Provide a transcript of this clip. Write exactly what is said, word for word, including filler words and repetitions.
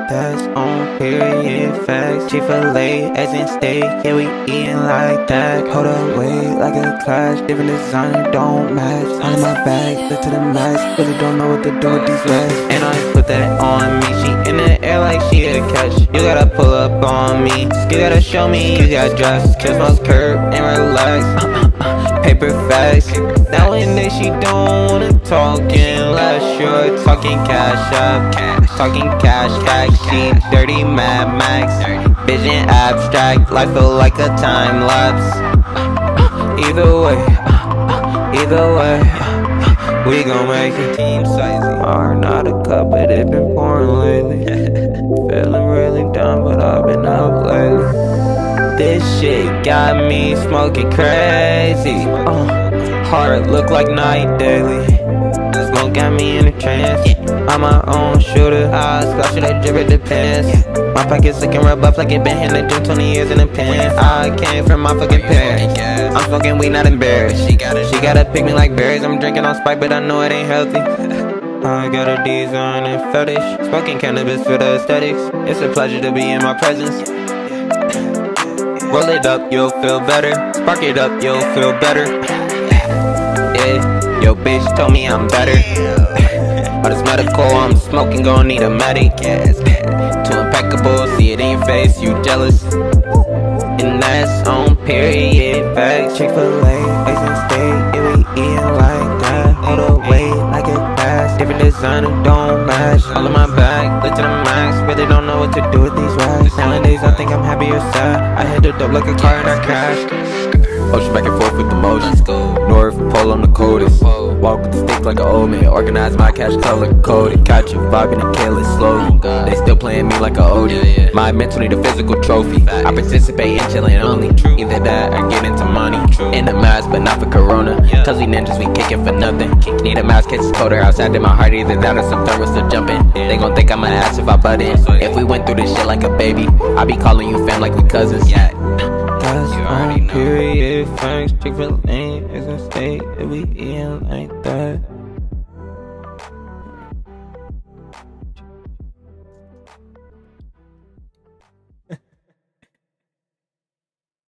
That's on period facts. Chick-fil-A, as in steak, yeah, we eating like that. Hold up, wait, like a clash. Different designer, don't match. All in my bag, look to the max. Really don't know what to do with these legs. And I put that on me. She in the air like she a catch. You gotta pull up on me. You gotta show me you got dressed. Kiss my curb and relax. Paper facts. Now and then she don't wanna talk unless you're talking cash up. Talking cash back. She dirty Mad Max. Vision abstract. Life feel like a time lapse. Either way, either way, we gon' make it. Team sizing. Are not a cup, but it been pouring lately. Feeling really down, but I've been up lately. This shit got me smoking crazy. Uh, heart look like night daily. Smoke got me in a trance. I'm my own shooter. I splash it, I drip it, depends. My pockets looking rough like it been in the gym twenty years in the pants. I came from my fucking parents. I'm smoking weed, not embarrassed. She gotta pick me like berries. I'm drinking on Sprite, but I know it ain't healthy. I got a design and fetish. Smoking cannabis for the aesthetics. It's a pleasure to be in my presence. Roll it up, you'll feel better. Spark it up, you'll feel better. Yeah, yo bitch told me I'm better. All this medical I'm smoking gon' need a medic. Too impeccable, see it in your face, you jealous. And that's on period facts. Chick-fil-A, eggs and steak, yeah we eating like that. Hold up, wait, like a class. Different designer, don't match. All in my bag, look to the max. Really don't know what to do with these racks. Nowadays I think I'm happy or sad. I hit the dope like a car and I crashed. Ocean back and forth with the motions. North pole on the coldest. Walk with the stick like an old man. Organize my cash color coded. Catch you vibing and kill it slowly. They still playing me like a oldie. My mental need a physical trophy. I participate in chillin' only. Either that or get into money. In the mask but not for corona. Cause we ninjas, we kickin' for nothing. Need a mask, kids colder outside in my heart. Either that or some thermos still jumping. They gon' think I'm an ass if I butt in. If we went through this shit like a baby, I be calling you fam like we cousins. That's on period facts. Chick-fil-A, eggs and steak, yeah we eating like that.